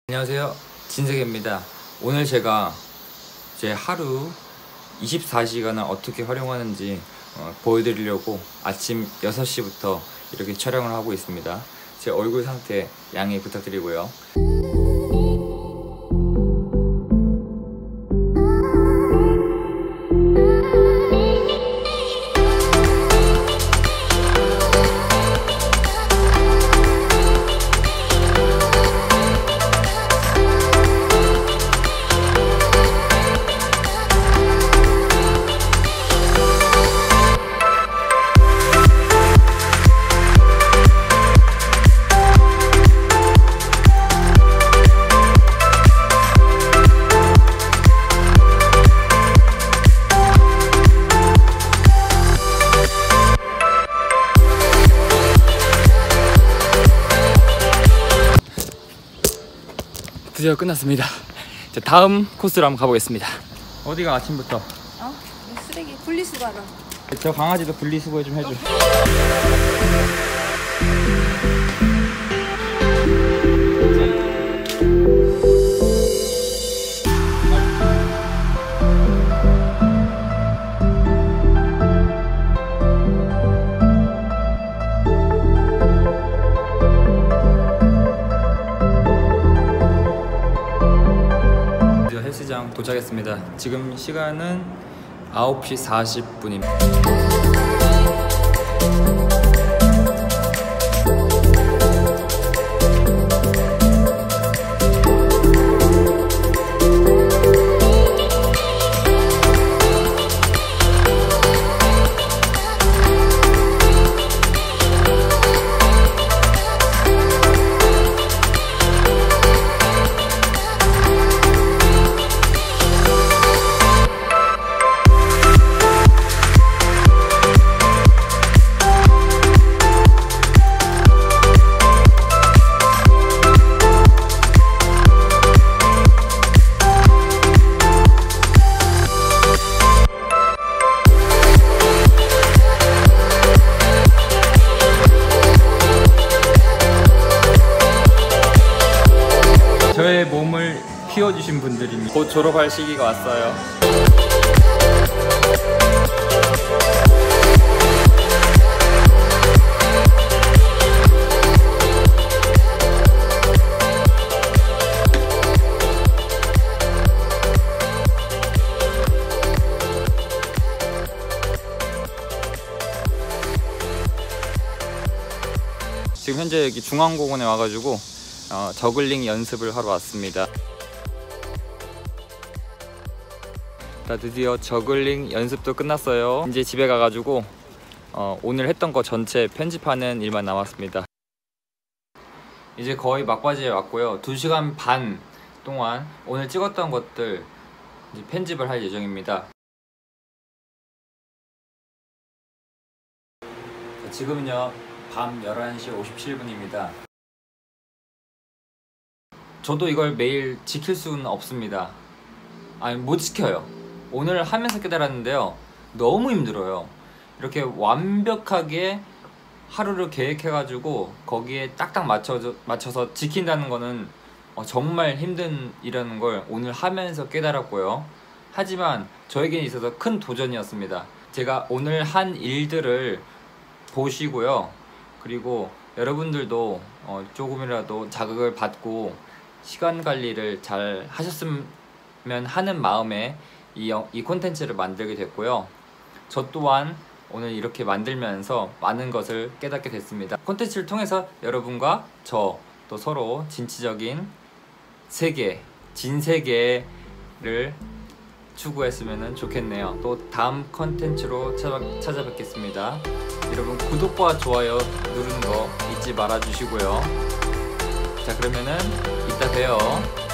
안녕하세요, 진세계입니다. 오늘 제가 제 하루 24시간을 어떻게 활용하는지 보여드리려고 아침 6시부터 이렇게 촬영을 하고 있습니다. 제 얼굴 상태 양해 부탁드리고요. 드디어 끝났습니다. 자, 다음 코스로 한번 가보겠습니다. 어디가 아침부터? 쓰레기 분리수거하러. 저 강아지도 분리수거 좀 해줘. 헬스장 도착했습니다. 지금 시간은 9시 40분입니다. 저의 몸을 키워주신 분들입니다. 곧 졸업할 시기가 왔어요. 지금 현재 여기 중앙공원에 와가지고 저글링 연습을 하러 왔습니다. 자, 드디어 저글링 연습도 끝났어요. 이제 집에 가가지고 오늘 했던 거 전체 편집하는 일만 남았습니다. 이제 거의 막바지에 왔고요. 2시간 반 동안 오늘 찍었던 것들 이제 편집을 할 예정입니다. 자, 지금은요 밤 11시 57분입니다. 저도 이걸 매일 지킬 수는 없습니다. 아니, 못 지켜요. 오늘 하면서 깨달았는데요, 너무 힘들어요. 이렇게 완벽하게 하루를 계획해가지고 거기에 딱딱 맞춰서 지킨다는 거는 정말 힘든 일이라는 걸 오늘 하면서 깨달았고요. 하지만 저에게 있어서 큰 도전이었습니다. 제가 오늘 한 일들을 보시고요, 그리고 여러분들도 조금이라도 자극을 받고 시간 관리를 잘 하셨으면 하는 마음에 이 콘텐츠를 만들게 됐고요. 저 또한 오늘 이렇게 만들면서 많은 것을 깨닫게 됐습니다. 콘텐츠를 통해서 여러분과 저 또 서로 진취적인 세계, 진세계를 추구했으면 좋겠네요. 또 다음 콘텐츠로 찾아뵙겠습니다. 여러분 구독과 좋아요 누르는 거 잊지 말아 주시고요. 자, 그러면은 이따 봬요.